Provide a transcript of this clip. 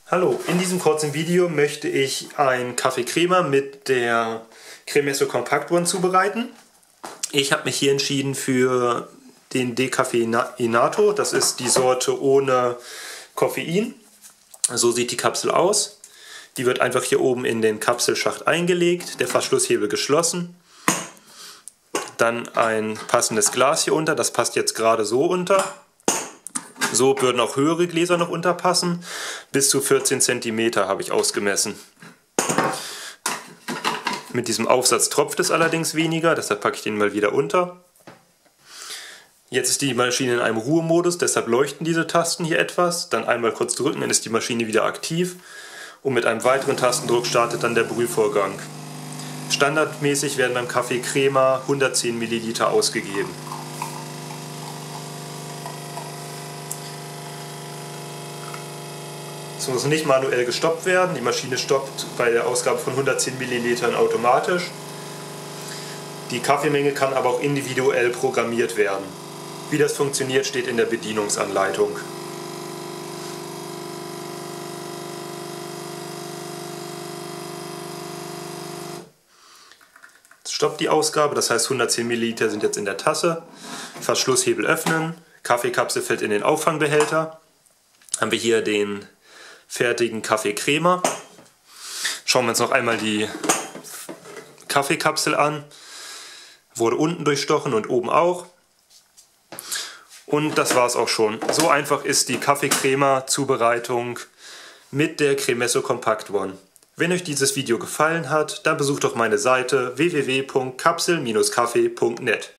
Hallo, in diesem kurzen Video möchte ich ein Kaffee Crema mit der Cremesso Compact One zubereiten. Ich habe mich hier entschieden für den Decaffeinato, das ist die Sorte ohne Koffein. So sieht die Kapsel aus. Die wird einfach hier oben in den Kapselschacht eingelegt, der Verschlusshebel geschlossen. Dann ein passendes Glas hier unter, das passt jetzt gerade so unter. So würden auch höhere Gläser noch unterpassen. Bis zu 14 cm habe ich ausgemessen. Mit diesem Aufsatz tropft es allerdings weniger, deshalb packe ich den mal wieder unter. Jetzt ist die Maschine in einem Ruhemodus, deshalb leuchten diese Tasten hier etwas. Dann einmal kurz drücken, dann ist die Maschine wieder aktiv. Und mit einem weiteren Tastendruck startet dann der Brühvorgang. Standardmäßig werden beim Kaffee Crema 110 ml ausgegeben. Es muss nicht manuell gestoppt werden, die Maschine stoppt bei der Ausgabe von 110 ml automatisch. Die Kaffeemenge kann aber auch individuell programmiert werden. Wie das funktioniert, steht in der Bedienungsanleitung. Jetzt stoppt die Ausgabe, das heißt 110 ml sind jetzt in der Tasse. Verschlusshebel öffnen, Kaffeekapsel fällt in den Auffangbehälter. Haben wir hier den fertigen Kaffee Crema. Schauen wir uns noch einmal die Kaffeekapsel an. Wurde unten durchstochen und oben auch. Und das war es auch schon. So einfach ist die Kaffee Crema Zubereitung mit der Cremesso Compact One. Wenn euch dieses Video gefallen hat, dann besucht doch meine Seite www.kapsel-kaffee.net.